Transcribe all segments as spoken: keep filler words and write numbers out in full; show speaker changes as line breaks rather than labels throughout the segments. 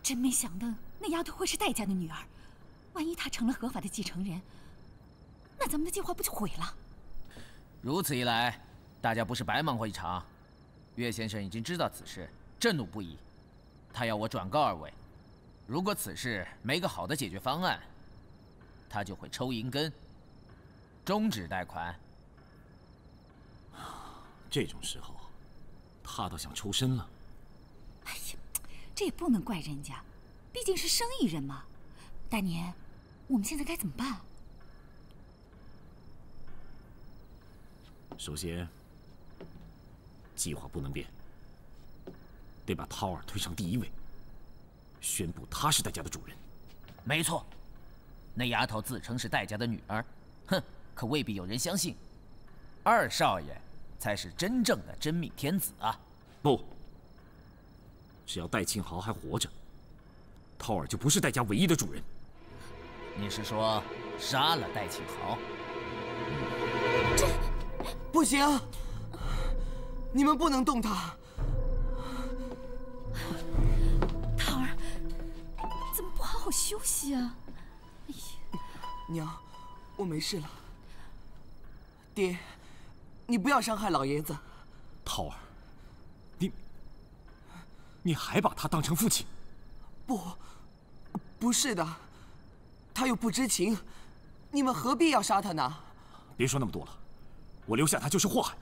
真没想到那丫头会是戴家的女儿，万一她成了合法的继承人，那咱们的计划不就毁了？
如此一来，大家不是白忙活一场？岳先生已经知道此事，震怒不已，他要我转告二位，如果此事没个好的解决方案，他就会抽银根，终止贷款。
这种时候，他倒想抽身了。
哎呀，这也不能怪人家，毕竟是生意人嘛。大年，我们现在该怎么办？
首先，计划不能变，得把涛儿推上第一位，宣布她是戴家的主人。
没错，那丫头自称是戴家的女儿，哼，可未必有人相信。二少爷才是真正的真命天子啊！
不，只要戴庆豪还活着，涛儿就不是戴家唯一的主人。
你是说杀了戴庆豪？
这不行，你们不能动他。
桃儿，怎么不好好休息啊？哎呀，
娘，我没事了。爹，你不要伤害老爷子。
涛儿，你你还把他当成父亲？
不，不是的，他又不知情，你们何必要杀他呢？
别说那么多了，我留下他就是祸害。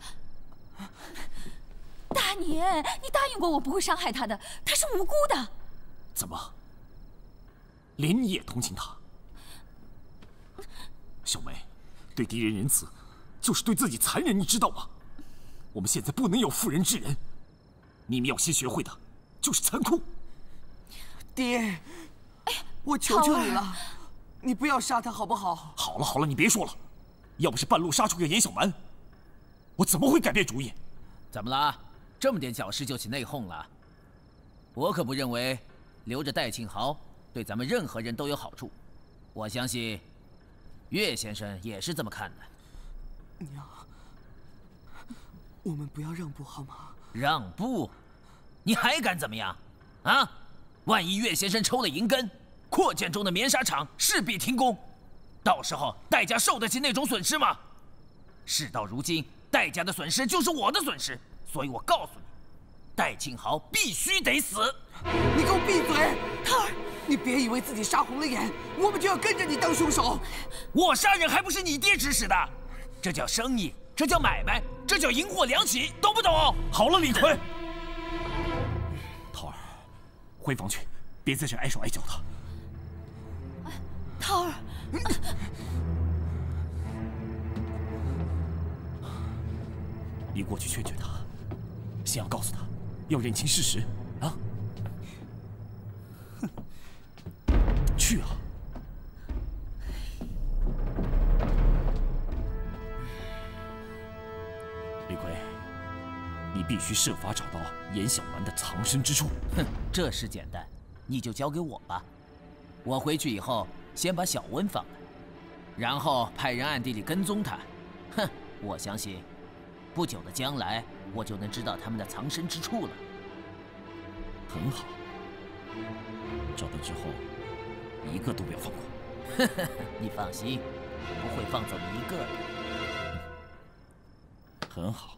大年，你答应过我不会伤害他的，他是无辜的。
怎么，连你也同情他？小梅，对敌人仁慈，就是对自己残忍，你知道吗？我们现在不能有妇人之仁，你们要先学会的就是残酷。
爹，我求求你了，你不要杀他好不好？
好了好了，你别说了，要不是半路杀出个严小蛮，我怎么会改变主意？
怎么了？这么点小事就起内讧了？我可不认为留着戴庆豪对咱们任何人都有好处。我相信岳先生也是这么看的。
娘，我们不要让步好吗？
让步？你还敢怎么样？啊！万一岳先生抽了银根，扩建中的棉纱厂势必停工，到时候戴家受得起那种损失吗？事到如今，戴家的损失就是我的损失，所以我告诉你，戴庆豪必须得死！
你给我闭嘴！涛儿，你别以为自己杀红了眼，我们就要跟着你当凶手。
我杀人还不是你爹指使的？这叫生意，这叫买卖，这叫银货两起，懂不懂？
好了，李逵，涛儿，回房去，别在这碍手碍脚的。
涛儿，
你过去劝劝他，先要告诉他，要认清事实啊！哼，去啊！李逵，你必须设法找到严小蛮的藏身之处。
哼，这事简单，你就交给我吧。我回去以后，先把小温放了，然后派人暗地里跟踪他。哼，我相信，不久的将来，我就能知道他们的藏身之处了。
很好，找到之后，一个都不要放过。
呵呵呵，你放心，不会放走你一个的。
很好。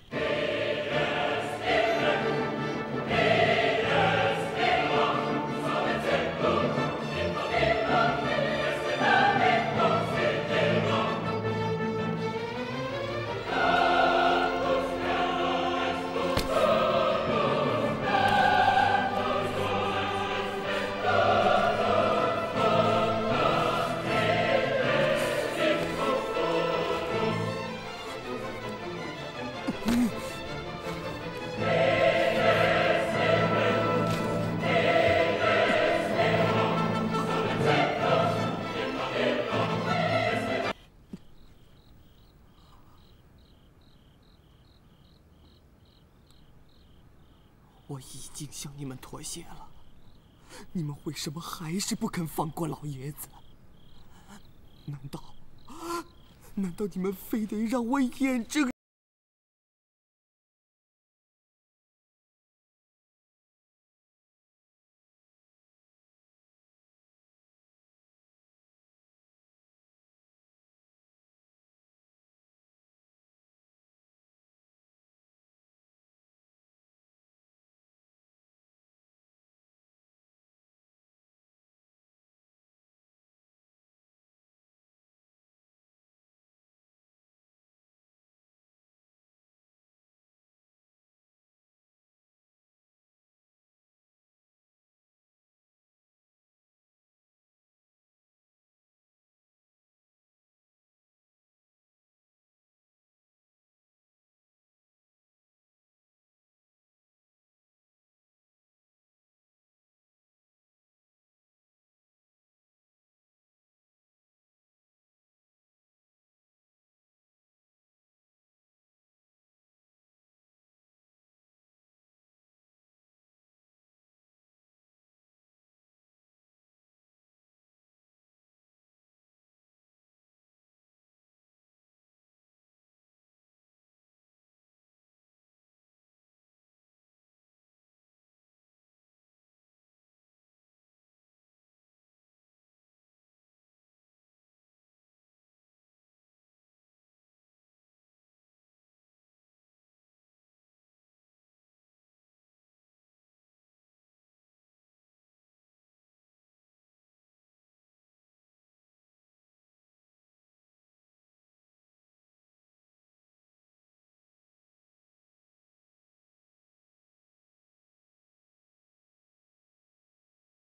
我已经向你们妥协了，你们为什么还是不肯放过老爷子？难道，难道你们非得让我眼睁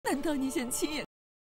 难道你想亲眼？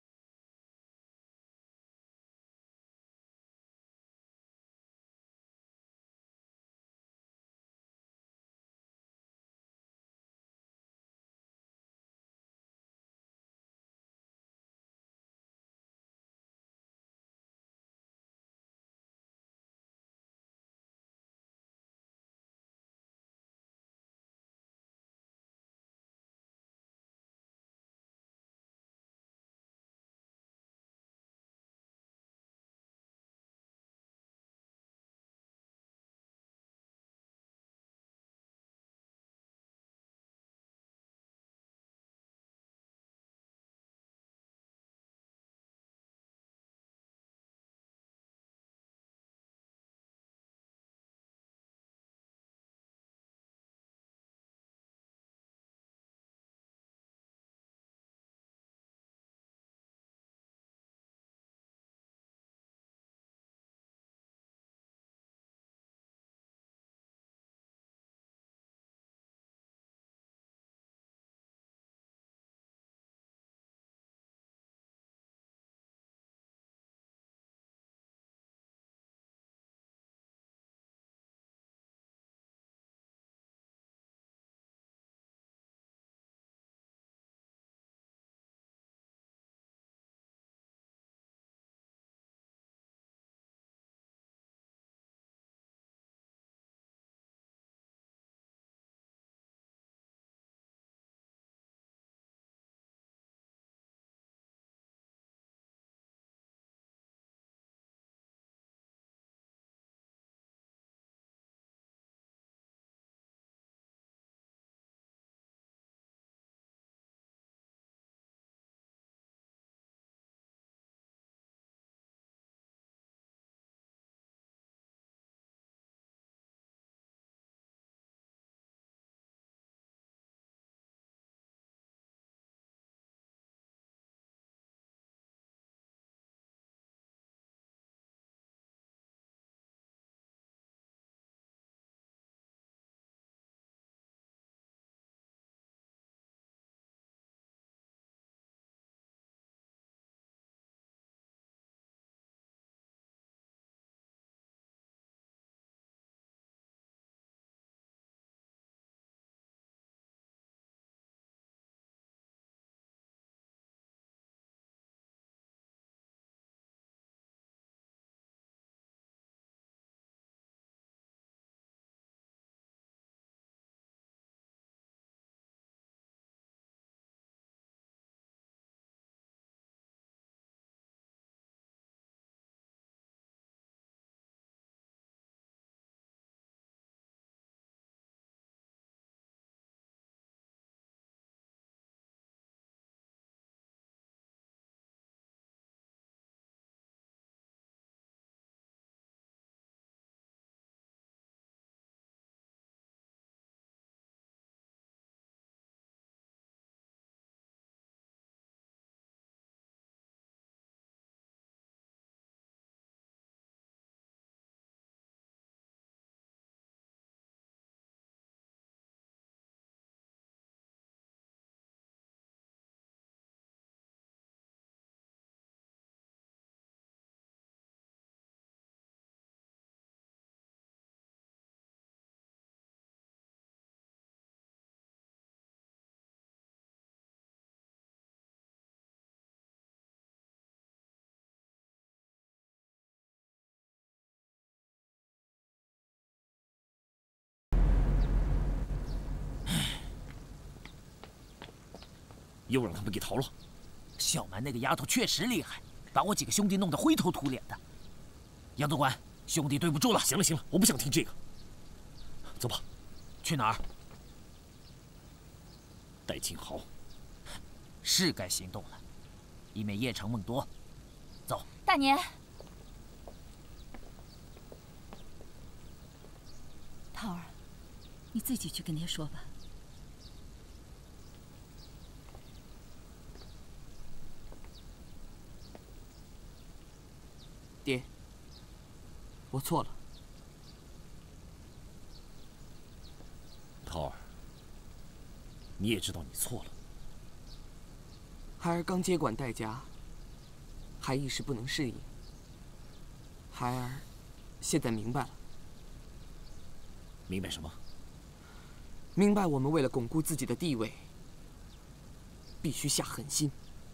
又让他们给逃了。
小蛮那个丫头确实厉害，把我几个兄弟弄得灰头土脸的。杨总管，兄弟对不住了。
行了行了，我不想听这个。走吧。
去哪儿？
戴金豪。
是该行动了，以免夜长梦多。走。
大年。涛儿，你自己去跟爹说吧。
爹，我错了。
涛儿，你也知道你错了。
孩儿刚接管戴家，还一时不能适应。孩儿现在明白了。
明白什么？
明白我们为了巩固自己的地位，必须下狠心。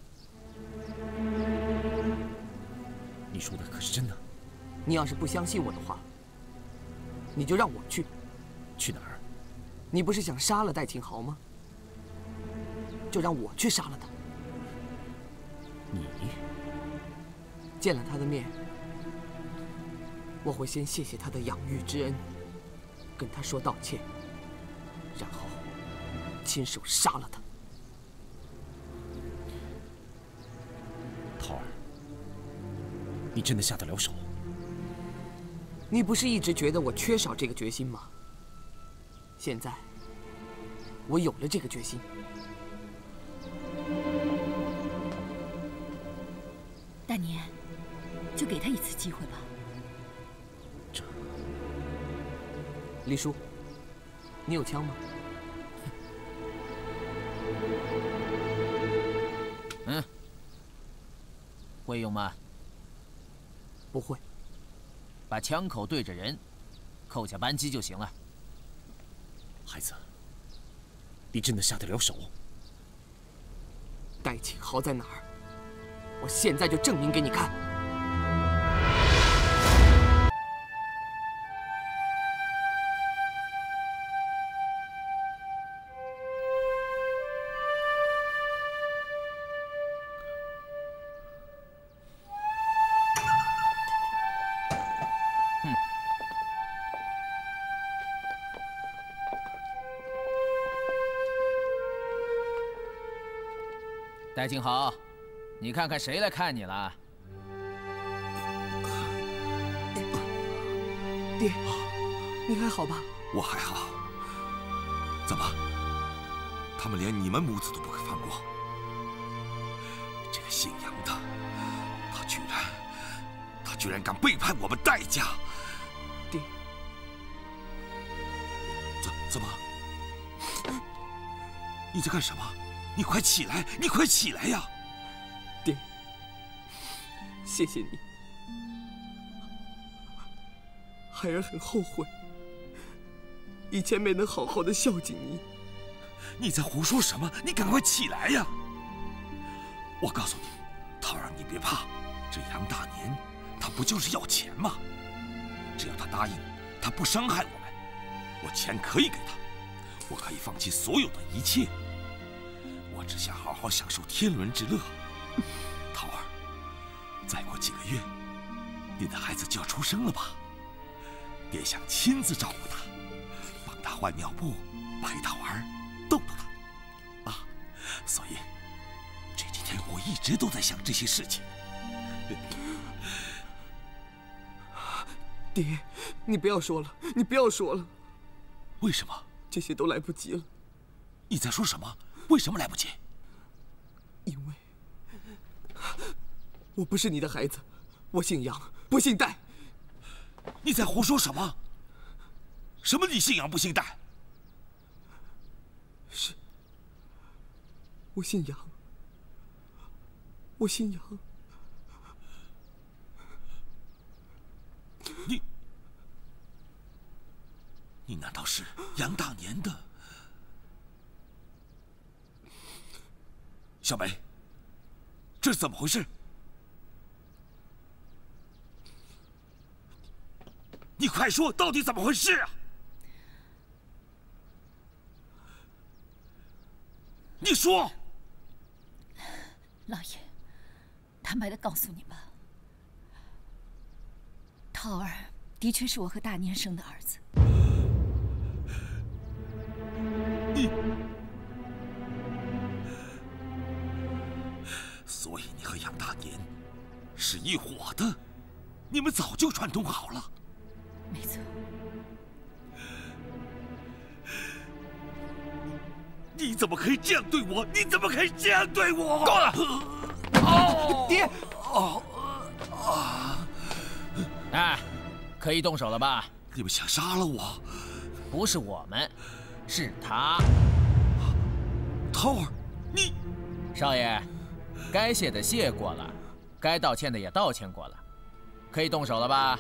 你说的可是真的？
你要是不相信我的话，你就让我去。
去哪儿？
你不是想杀了戴庆豪吗？就让我去杀了他。
你
见了他的面，我会先谢谢他的养育之恩，跟他说道歉，然后亲手杀了他。
桃儿，你真的下得了手？
你不是一直觉得我缺少这个决心吗？现在，我有了这个决心。
大年，就给他一次机会吧。
这，
李叔，你有枪吗？
嗯，会用吗？
不会。
把枪口对着人，扣下扳机就行了。
孩子，你真的下得了手？
戴庆豪在哪儿？我现在就证明给你看。
戴庆豪，你看看谁来看你了？
爹，你还好吧？
我还好。怎么？他们连你们母子都不肯放过？这个姓杨的，他居然，他居然敢背叛我们戴家！
爹，
怎怎么？你在干什么？你快起来！你快起来呀！
爹，谢谢你。孩儿很后悔，以前没能好好的孝敬你。
你在胡说什么？你赶快起来呀！我告诉你，桃儿，你别怕，这杨大年，他不就是要钱吗？只要他答应，他不伤害我们，我钱可以给他，我可以放弃所有的一切。我只想好好享受天伦之乐。桃儿，再过几个月，你的孩子就要出生了吧？爹想亲自照顾他，帮他换尿布，陪他玩，逗逗他，啊，所以这几天我一直都在想这些事情。
爹，你不要说了，你不要说了。
为什么？
这些都来不及了。
你在说什么？为什么来不及？
因为我不是你的孩子，我姓杨，不姓戴。
你在胡说什么？什么你姓杨不姓戴？
是，我姓杨，我姓杨。
你，你难道是杨大年的？小梅，这是怎么回事？你快说，到底怎么回事啊？你说。
老爷，坦白的告诉你吧，桃儿的确是我和大年生的儿子。
你。所以你和杨大年是一伙的，你们早就串通好了。
没错。
你怎么可以这样对我？你怎么可以这样对我？
够了！
哦，
爹，
哦，啊！
哎，可以动手了吧？
你们想杀了我？
不是我们，是他。
桃儿，你，
少爷， 该谢的谢过了，该道歉的也道歉过了，可以动手了吧？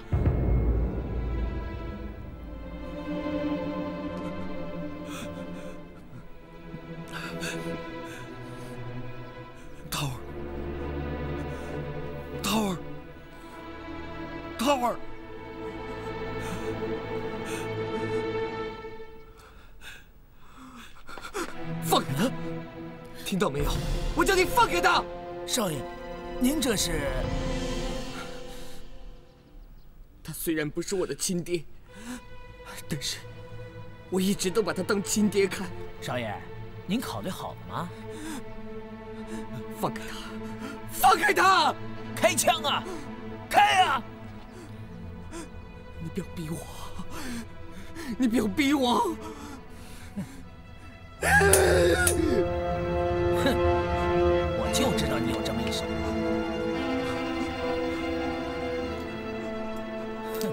涛儿，涛儿，涛儿，
放开他！听到没有？我叫你放开他！
少爷，您这是……
他虽然不是我的亲爹，但是我一直都把他当亲爹看。
少爷，您考虑好了吗？
放开他！放开他！
开枪啊！开啊！
你不要逼我！你不要逼我！
哼！我就知道你有这么一手。哼！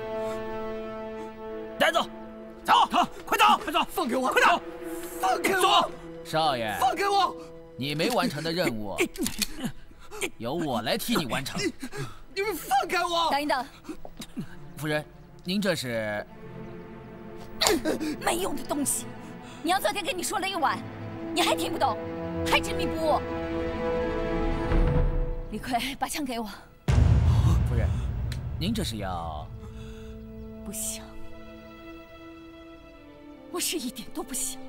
带走，走，快走，快走，
放开我！
快走，
放开我！
少爷，
放开我！
你没完成的任务，由我来替你完成。
你们放开我！
等一等，
夫人，您这是……
没用的东西！娘昨天跟你说了一晚，你还听不懂，还执迷不悟。李逵，把枪给我。
夫人，您这是要……
不想，我是一点都不想。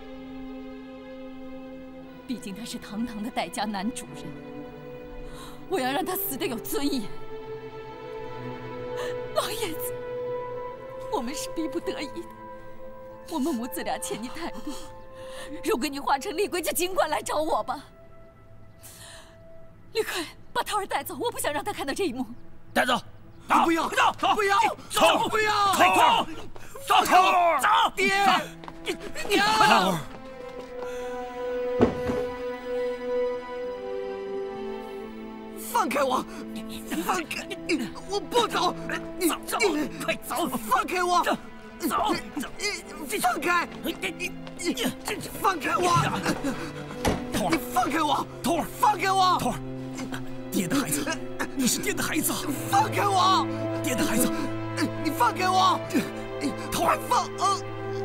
毕竟他是堂堂的戴家男主人，我要让他死得有尊严。老爷子，我们是逼不得已的。我们母子俩欠你太多，如果你化成厉鬼，就尽管来找我吧。李逵，把涛儿带走，我不想让他看到这一幕。
带走，
你不要，
快走，走，
不要，
走，
不要，
快走，走，走，走，
爹，
娘，
涛儿。
放开我！放开！我不走！你
走，快走！
放开我！
走，走，
放开！你你放开我！
涛儿，
你放开我！
涛儿，
放开我！
涛儿，爹的孩子，你是爹的孩子，
放开我！
爹的孩子，
你放开我！
涛儿，
放呃。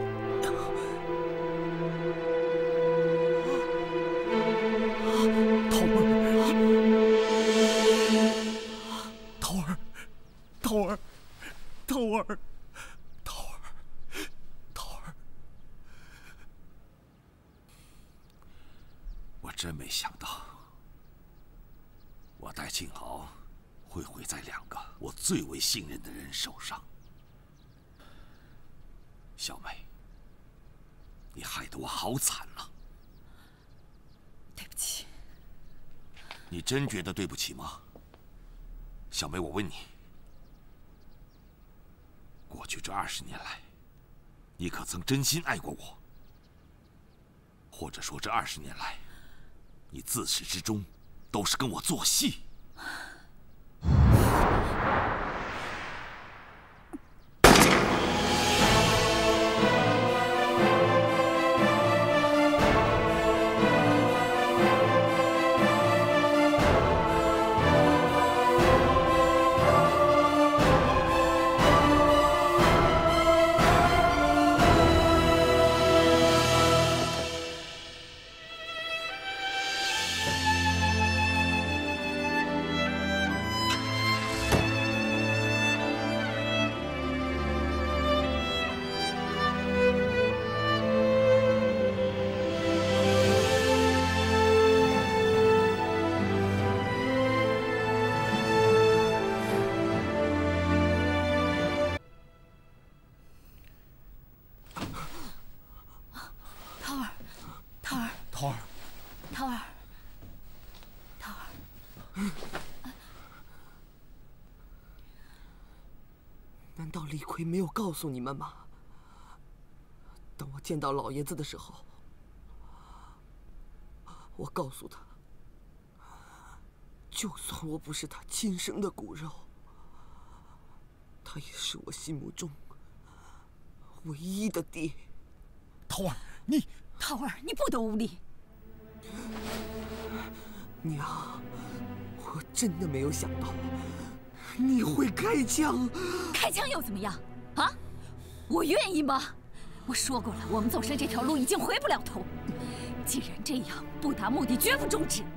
涛儿，涛儿，涛儿，涛儿，涛儿，我真没想到，我戴庆豪会毁在两个我最为信任的人手上。小梅，你害得我好惨啊！
对不起。
你真觉得对不起吗？小梅，我问你，过去这二十年来，你可曾真心爱过我？或者说，这二十年来，你自始至终都是跟我做戏？
涛儿，涛儿，涛儿，
难道李逵没有告诉你们吗？当我见到老爷子的时候，我告诉他，就算我不是他亲生的骨肉，他也是我心目中唯一的爹。
涛儿，你……
涛儿，你不得无礼！
娘，我真的没有想到你会开枪。
开枪又怎么样？啊？我愿意吗？我说过了，我们走上这条路已经回不了头。既然这样，不达目的绝不终止。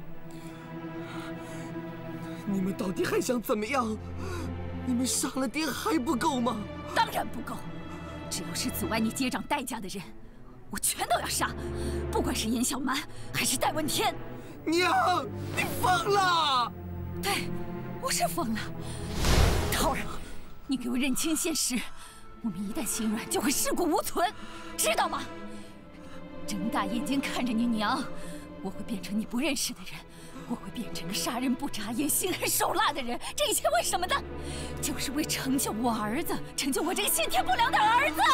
你们到底还想怎么样？你们杀了爹还不够吗？
当然不够。只要是阻碍你接掌代价的人，我全都要杀，不管是严小蛮还是戴问天。
娘，你疯了！
对，我是疯了。涛儿，你给我认清现实，我们一旦心软，就会尸骨无存，知道吗？睁大眼睛看着你娘，我会变成你不认识的人，我会变成个杀人不眨眼、心狠手辣的人。这一切为什么呢？就是为成就我儿子，成就我这个先天不良的儿子。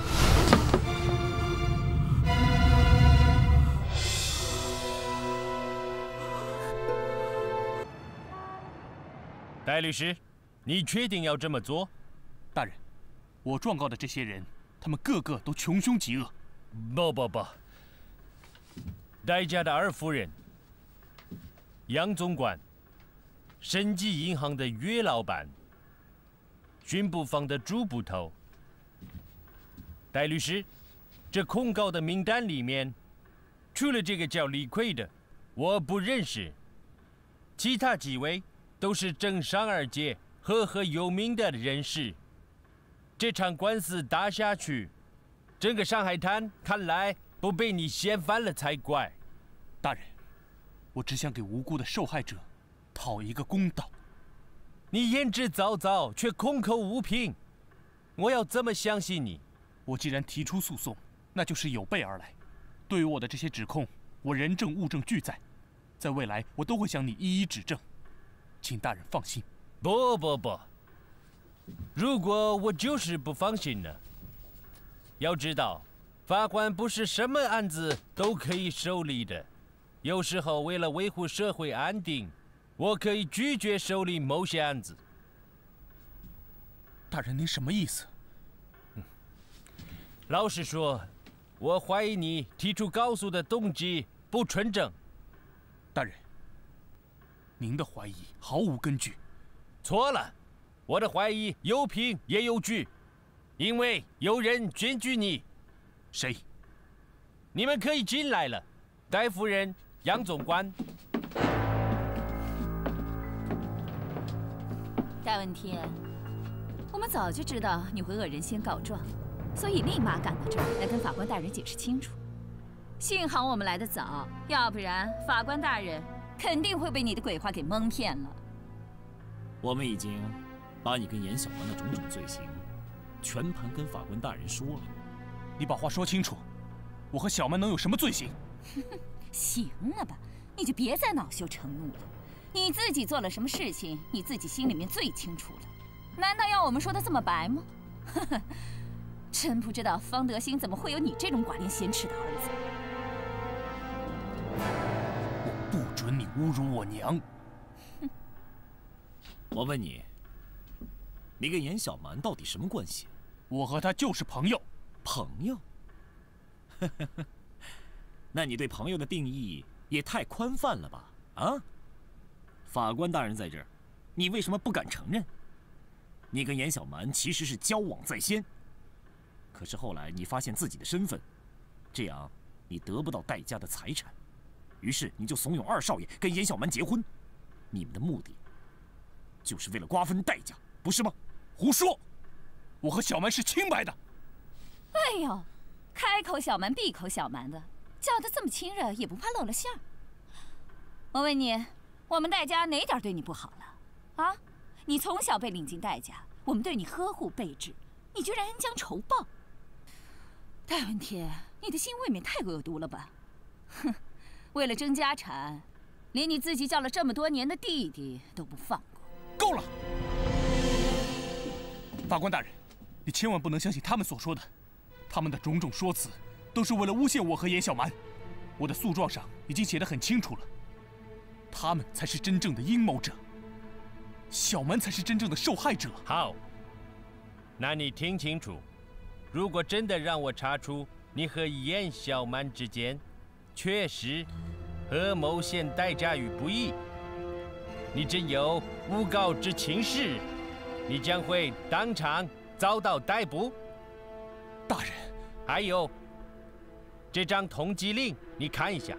戴律师，你确定要这么做？
大人，我状告的这些人，他们个个都穷凶极恶。
不不不，戴家的二夫人，杨总管，生技银行的岳老板，巡捕房的朱捕头。戴律师，这控告的名单里面，除了这个叫李逵的，我不认识，其他几位都是政商二界赫赫有名的人士。这场官司打下去，整个上海滩看来不被你掀翻了才怪。
大人，我只想给无辜的受害者讨一个公道。
你言之凿凿，却空口无凭，我要怎么相信你？
我既然提出诉讼，那就是有备而来。对于我的这些指控，我人证物证俱在，在未来我都会向你一一指证，请大人放心。
不不不，如果我就是不放心呢？要知道，法官不是什么案子都可以受理的，有时候为了维护社会安定，我可以拒绝受理某些案子。
大人，您什么意思？
老实说，我怀疑你提出告诉的动机不纯正。
大人，您的怀疑毫无根据。
错了，我的怀疑有凭也有据，因为有人检举你。
谁？
你们可以进来了，戴夫人、杨总管。
戴问天，我们早就知道你会恶人先告状，所以立马赶到这儿来跟法官大人解释清楚。幸好我们来得早，要不然法官大人肯定会被你的鬼话给蒙骗了。
我们已经把你跟严小蛮的种种罪行全盘跟法官大人说了。
你把话说清楚，我和小蛮能有什么罪行？
行了吧，你就别再恼羞成怒了。你自己做了什么事情，你自己心里面最清楚了。难道要我们说的这么白吗？呵呵，真不知道方德兴怎么会有你这种寡廉鲜耻的儿子。
我不准你侮辱我娘！
哼！我问你，你跟严小蛮到底什么关系？
我和他就是朋友。
朋友？那你对朋友的定义也太宽泛了吧？啊？法官大人在这儿，你为什么不敢承认？你跟严小蛮其实是交往在先，可是后来你发现自己的身份，这样你得不到戴家的财产，于是你就怂恿二少爷跟严小蛮结婚，你们的目的就是为了瓜分戴家，不是吗？
胡说！我和小蛮是清白的。
哎呦，开口小蛮闭口小蛮的，叫得这么亲热，也不怕露了馅儿。我问你，我们戴家哪点对你不好了？啊？你从小被领进戴家，我们对你呵护备至，你居然恩将仇报。戴文天，你的心未免太恶毒了吧？哼，为了争家产，连你自己叫了这么多年的弟弟都不放过。
够了！法官大人，你千万不能相信他们所说的，他们的种种说辞都是为了诬陷我和严小蛮。我的诉状上已经写得很清楚了，他们才是真正的阴谋者，小蛮才是真正的受害者。
好，那你听清楚，如果真的让我查出你和严小蛮之间确实合谋陷代价于不义。你真有诬告之情事，你将会当场遭到逮捕。
大人，
还有这张通缉令，你看一下。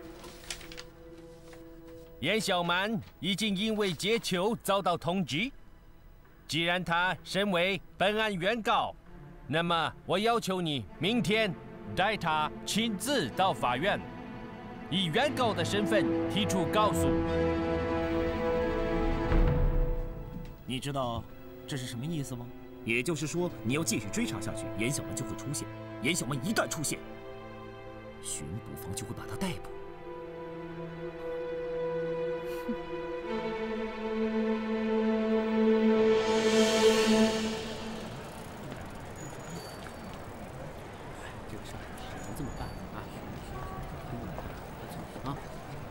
严小满已经因为劫囚遭到通缉。既然他身为本案原告，那么我要求你明天带他亲自到法院，以原告的身份提出告诉。
你知道这是什么意思吗？也就是说，你要继续追查下去，严小满就会出现。严小满一旦出现，巡捕房就会把他逮捕。
这个事儿只能这么办啊！听我的，别错啊！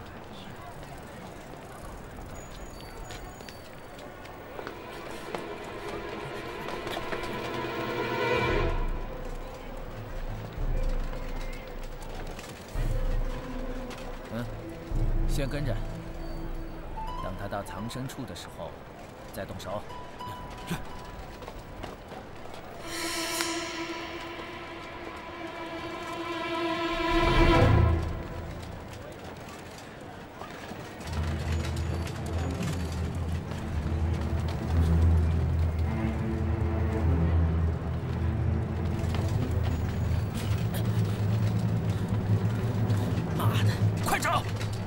嗯，先跟着，等他到藏身处的时候，再动手。
是。
妈的，快找！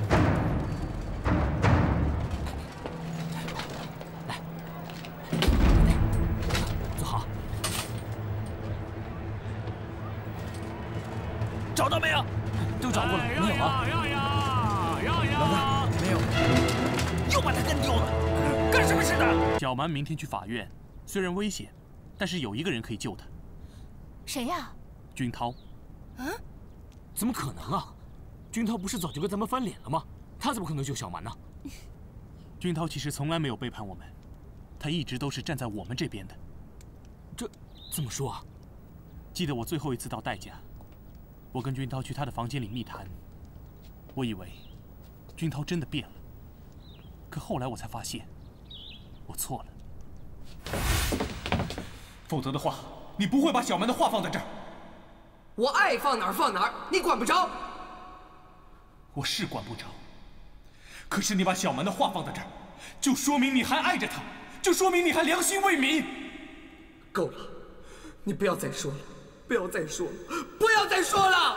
来，坐好。找到没有？
都找过了，没有啊。
老大，没有，又把他跟丢了，干什么似的？
小蛮明天去法院，虽然危险，但是有一个人可以救他。
谁呀？
君涛。
嗯？怎么可能啊？君涛不是早就跟咱们翻脸了吗？他怎么可能救小蛮呢？
君涛其实从来没有背叛我们，他一直都是站在我们这边的。
这怎么说啊？
记得我最后一次到戴家，我跟君涛去他的房间里密谈，我以为君涛真的变了，可后来我才发现，我错了。否则的话，你不会把小蛮的话放在这儿。
我爱放哪儿放哪儿，你管不着。
我是管不着，可是你把小蛮的话放在这儿，就说明你还爱着他，就说明你还良心未泯。
够了，你不要再说了，不要再说了，不要再说了！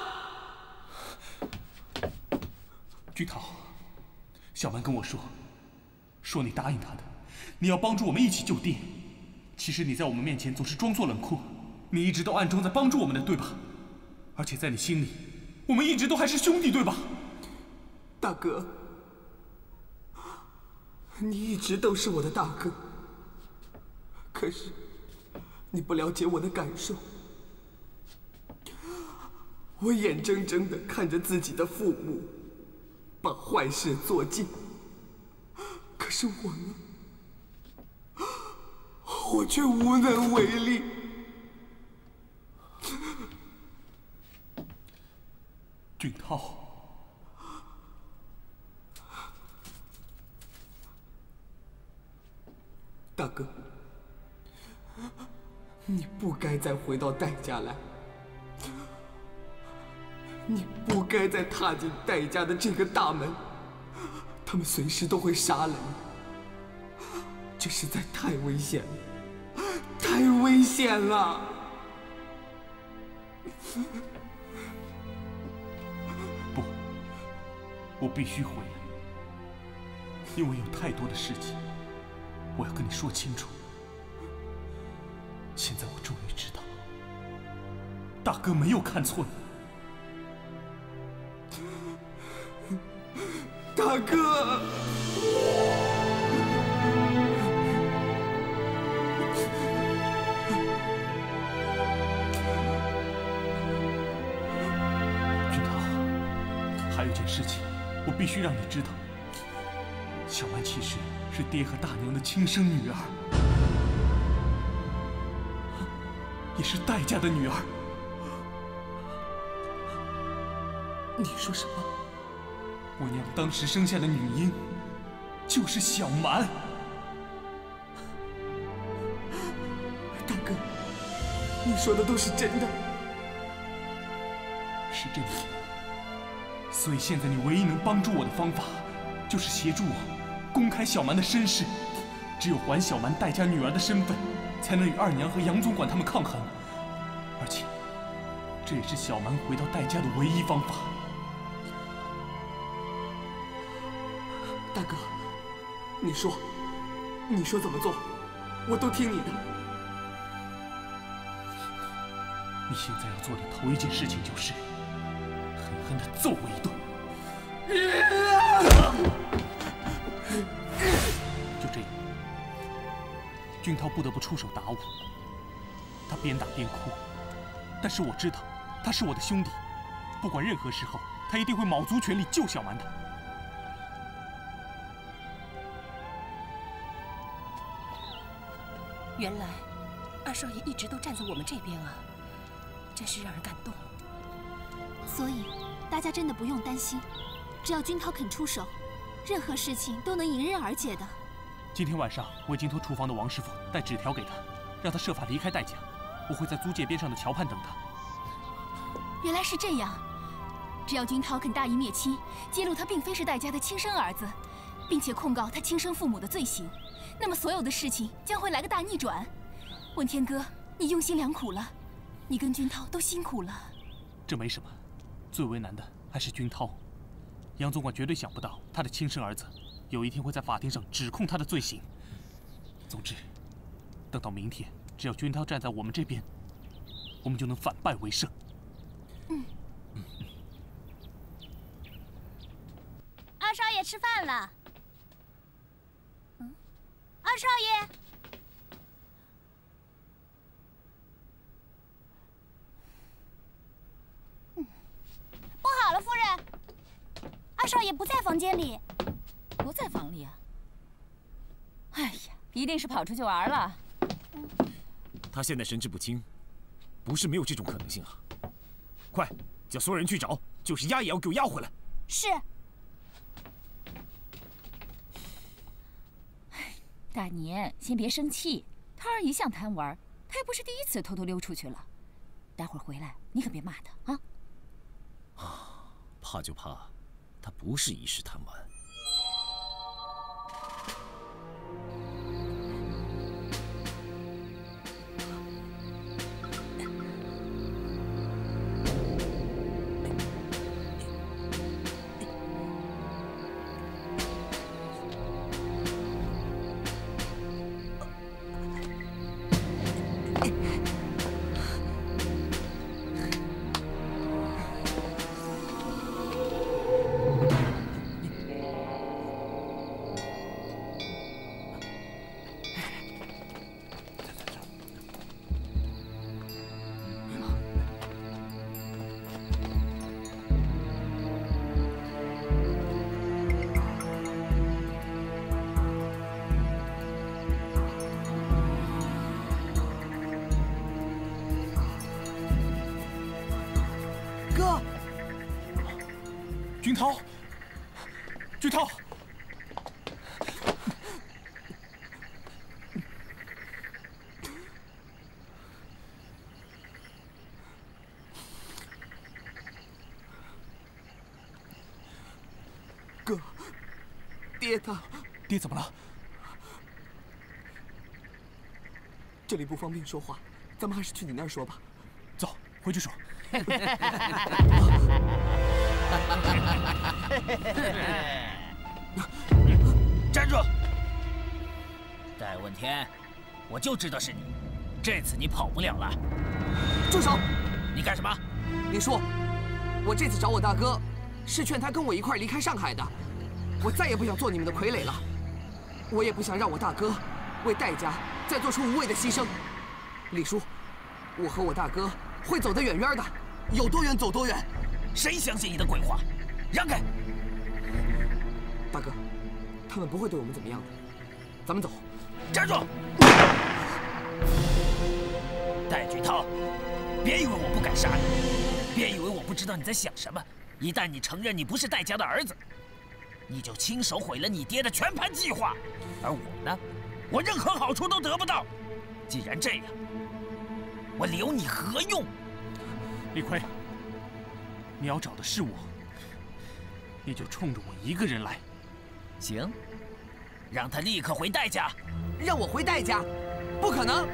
君涛，小蛮跟我说，说你答应他的，你要帮助我们一起救爹。其实你在我们面前总是装作冷酷，你一直都暗中在帮助我们的，对吧？而且在你心里，我们一直都还是兄弟，对吧？
大哥，你一直都是我的大哥，可是你不了解我的感受。我眼睁睁地看着自己的父母把坏事做尽，可是我呢，我却无能为力。
俊涛。
大哥，你不该再回到戴家来，你不该再踏进戴家的这个大门，他们随时都会杀了你，这实在太危险了，太危险了！
不，我必须回来，因为有太多的事情我要跟你说清楚。现在我终于知道，大哥没有看错你。
大哥，
君涛，还有件事情，我必须让你知道，小蛮其实是爹和大娘的亲生女儿，也是戴家的女儿。
你说什么？
我娘当时生下的女婴就是小蛮。
大哥，你说的都是真的？
是真的。所以现在你唯一能帮助我的方法，就是协助我公开小蛮的身世。只有还小蛮戴家女儿的身份，才能与二娘和杨总管他们抗衡。而且，这也是小蛮回到戴家的唯一方法。
大哥，你说，你说怎么做，我都听你的。
你现在要做的头一件事情就是狠狠地揍我一顿。就这样，俊涛不得不出手打我。他边打边哭，但是我知道他是我的兄弟，不管任何时候，他一定会卯足全力救小蛮的。
原来，二少爷一直都站在我们这边啊，真是让人感动。
所以，大家真的不用担心，只要君涛肯出手，任何事情都能迎刃而解的。
今天晚上，我已经托厨房的王师傅带纸条给他，让他设法离开戴家。我会在租界边上的桥畔等他。
原来是这样，只要君涛肯大义灭亲，揭露他并非是戴家的亲生儿子，并且控告他亲生父母的罪行，那么所有的事情将会来个大逆转。问天哥，你用心良苦了，你跟君涛都辛苦了。
这没什么，最为难的还是君涛。杨总管绝对想不到他的亲生儿子有一天会在法庭上指控他的罪行。总之，等到明天，只要君涛站在我们这边，我们就能反败为胜。
嗯。
嗯嗯。
二少爷吃饭了。嗯，二少爷。嗯，不好了，夫人，二少爷不在房间里。
不在房里啊？哎呀，一定是跑出去玩了。
他现在神志不清，不是没有这种可能性啊！快，叫所有人去找，就是押也要给我押回来。
是。
大年，先别生气，他儿一向贪玩，他又不是第一次偷偷溜出去了。待会儿回来，你可别骂他啊！
啊，怕就怕他不是一时贪玩。
君涛，君涛，
哥，爹他，
爹怎么了？
这里不方便说话，咱们还是去你那儿说吧。
走，回去说。
站住！戴问天，我就知道是你，这次你跑不了了。
住手！
你干什么？
你说，我这次找我大哥，是劝他跟我一块离开上海的。我再也不想做你们的傀儡了，我也不想让我大哥为戴家再做出无谓的牺牲。李叔，我和我大哥会走得远远的，有多远走多远。
谁相信你的鬼话？让开！
大哥，他们不会对我们怎么样的，咱们走。
站住！戴君涛，别以为我不敢杀你，别以为我不知道你在想什么。一旦你承认你不是戴家的儿子， 你就亲手毁了你爹的全盘计划，而我呢，我任何好处都得不到。既然这样，我留你何用？
李逵，你要找的是我，你就冲着我一个人来。
行，让他立刻回代家。
让我回代家？不可能！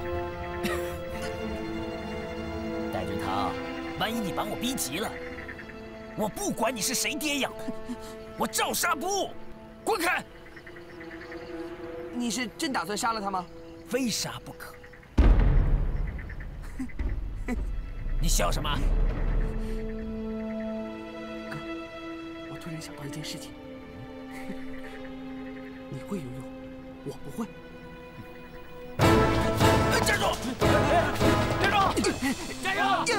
戴君涛，万一你把我逼急了，我不管你是谁爹养的，我照杀不误！滚开！
你是真打算杀了他吗？
非杀不可。你笑什么？
哥，我突然想到一件事情，你会游泳，我不会。
站住！站住！站住！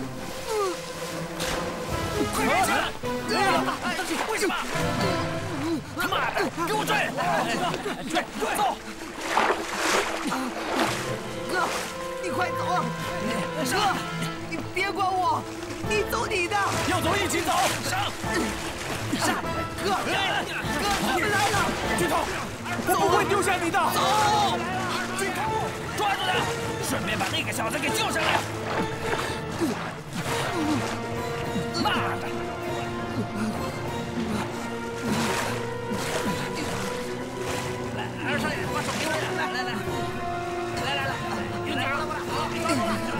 快别起来！为什么？他妈的，给我追！追！走！
哥，你快走啊！哥，你别管我，你走你的。
要走一起走。
上！
上！哥，哥，他们来了！
军头，我不会丢下你的。
走！军头，抓住他，顺便把那个小子给救上来。妈的！来，二少爷，把手给我，来来来，来来来，有点了，好，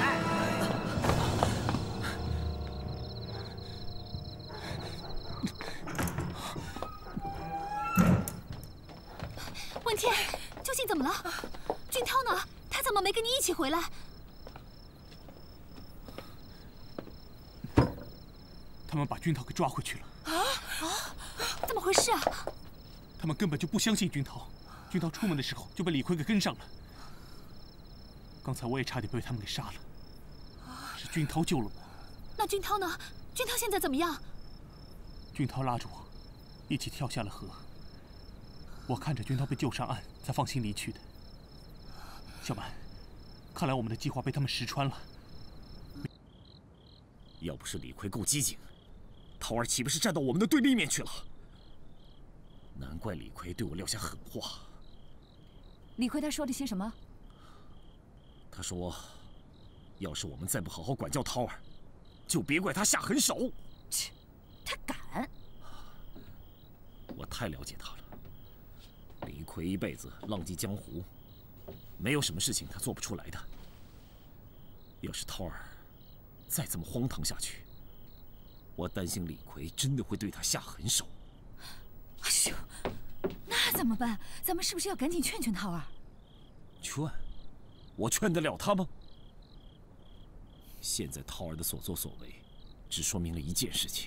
问天，究竟怎么了？俊涛呢？他怎么没跟你一起回来？
他们把君涛给抓回去了。
啊啊！怎么回事啊？
他们根本就不相信君涛。君涛出门的时候就被李逵给跟上了。刚才我也差点被他们给杀了，是君涛救了我。
那俊涛呢？俊涛现在怎么样？
君涛拉着我，一起跳下了河。我看着君涛被救上岸，才放心离去的。小满，看来我们的计划被他们识穿了。
要不是李逵够机警，涛儿岂不是站到我们的对立面去了？难怪李逵对我撂下狠话。
李逵他说了些什么？
他说，要是我们再不好好管教涛儿，就别怪他下狠手。
切，他敢！
我太了解他了。李逵一辈子浪迹江湖，没有什么事情他做不出来的。要是涛儿再这么荒唐下去，我担心李逵真的会对他下狠手。
哎呦，那怎么办？咱们是不是要赶紧劝劝涛儿？
劝？我劝得了他吗？现在涛儿的所作所为，只说明了一件事情：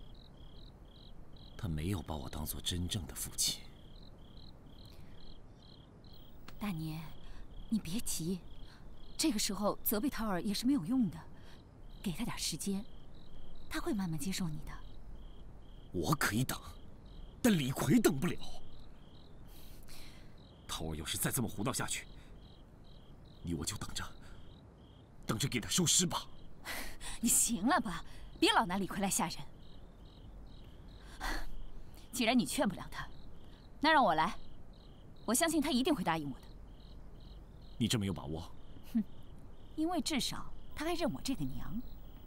他没有把我当做真正的父亲。
大年，你别急，这个时候责备涛儿也是没有用的，给他点时间，他会慢慢接受你的。
我可以等，但李逵等不了。涛儿要是再这么胡闹下去，你我就等着，等着给他收尸吧。
你行了吧？别老拿李逵来吓人。既然你劝不了他，那让我来，我相信他一定会答应我的。
你这么有把握？
哼，因为至少他还认我这个娘。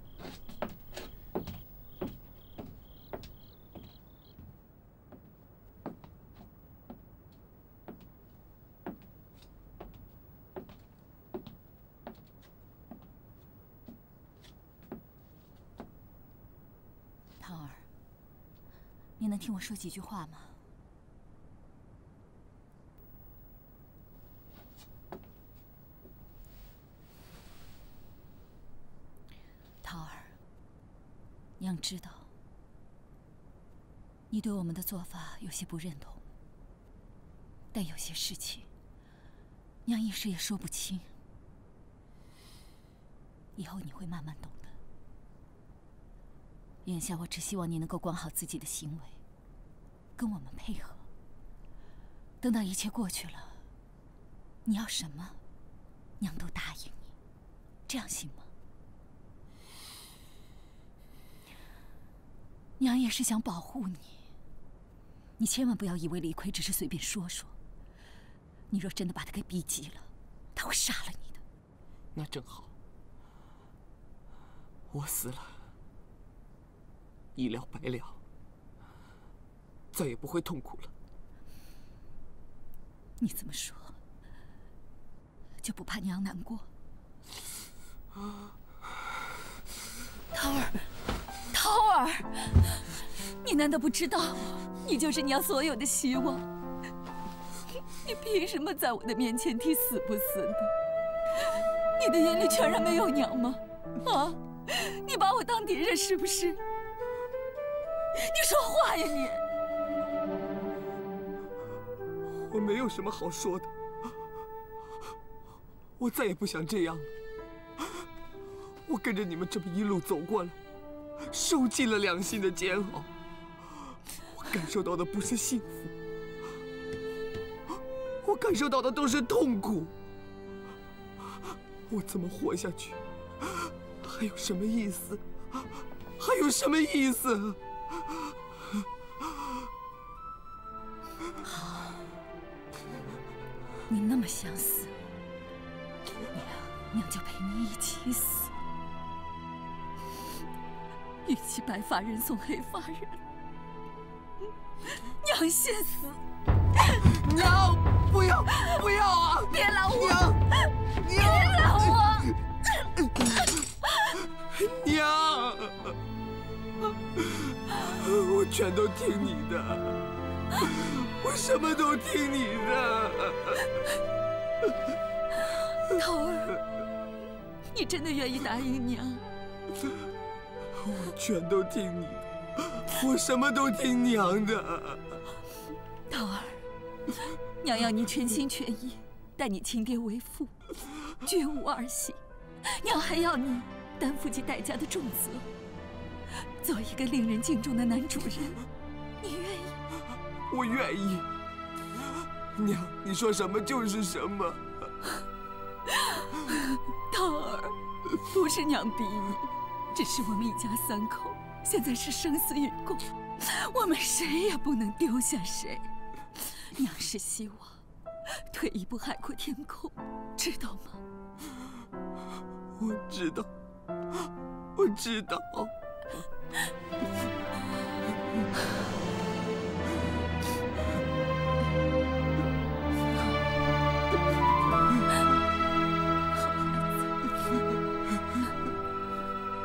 涛儿，你能听我说几句话吗？涛儿，娘知道你对我们的做法有些不认同，但有些事情娘一时也说不清，以后你会慢慢懂的。眼下我只希望你能够管好自己的行为，跟我们配合。等到一切过去了，你要什么，娘都答应你，这样行吗？娘也是想保护你， 你千万不要以为李逵只是随便说说。你若真的把他给逼急了，他会杀了你的。
那正好，我死了，一了百了，再也不会痛苦了。
你这么说，就不怕娘难过？涛儿，涛儿，你难道不知道，你就是娘所有的希望？你凭什么在我的面前提死不死呢？你的眼里全然没有娘吗？啊，你把我当敌人是不是？你说话呀你！
我没有什么好说的，我再也不想这样了。我跟着你们这么一路走过来，受尽了良心的煎熬，我感受到的不是幸福，我感受到的都是痛苦。我怎么活下去？还有什么意思？还有什么意思？
好，你那么想死，娘娘就陪你一起死。与其白发人送黑发人，娘先死。
娘，不要，不要啊！
别拦我！
娘，
别拦我！
娘，我全都听你的，我什么都听你的。
涛儿，你真的愿意答应娘？
我全都听你的，我什么都听娘的。
涛儿，娘要你全心全意待你亲爹为父，绝无儿戏。娘还要你担负起代价的重责，做一个令人敬重的男主人。你愿意？
我愿意。娘，你说什么就是什么。
涛儿，不是娘逼你，只是我们一家三口现在是生死与共，我们谁也不能丢下谁。娘是希望退一步海阔天空，知道吗？
我知道，我知道。